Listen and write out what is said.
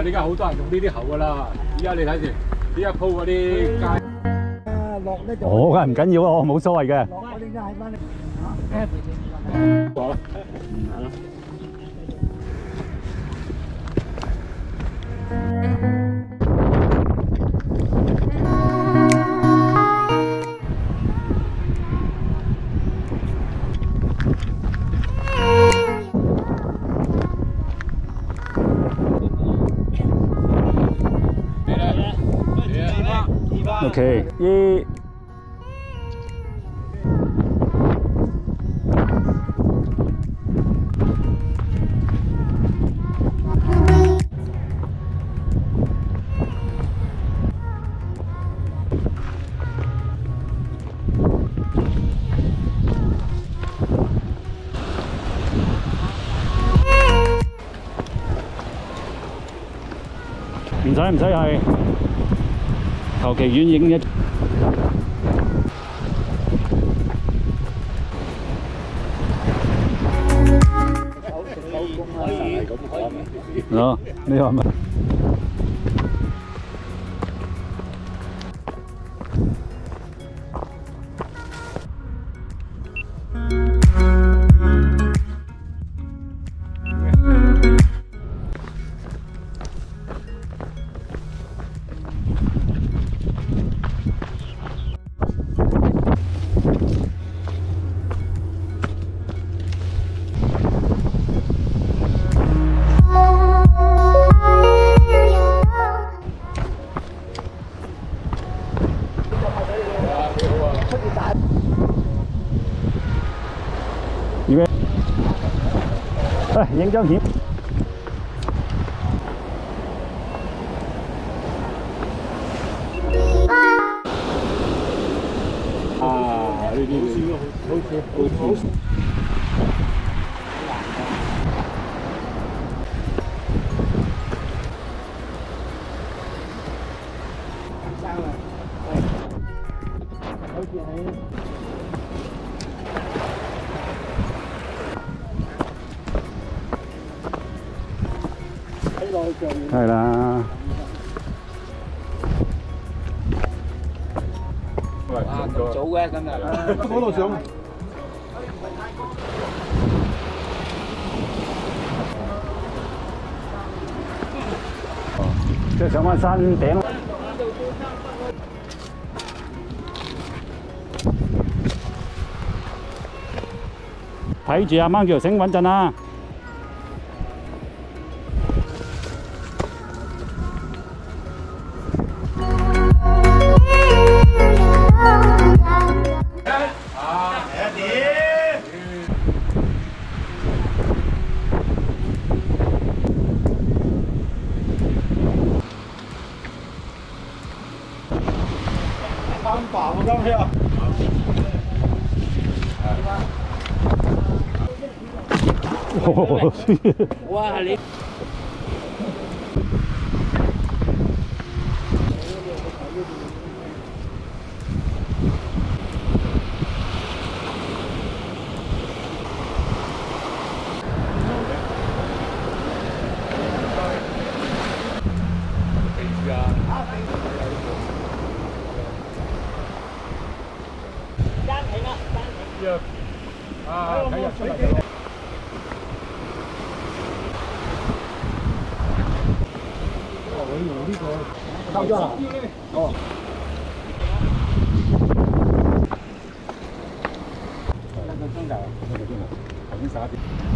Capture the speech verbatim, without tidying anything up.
而家好多人用呢啲喉噶啦。而家你睇住呢一鋪嗰啲街。啊，落咧就。我梗係唔緊要啊，我冇所謂嘅。落嗰啲就係翻嚟。好啦，嗯，係咯。 OK， 一。唔使唔使係求其遠影嘅。啊，你話咪？預備，嚟影張片。啊！呢啲好似好似。 係啦。哇！咁早嘅今日。嗰度上。即係上翻山頂。睇住阿掹條繩穩陣啊！ 安保我刚才。哇！你。啊！睇日出嚟。哦，我用呢個收咗啦。哦。一個鐘頭，一個鐘頭，頭先十一點。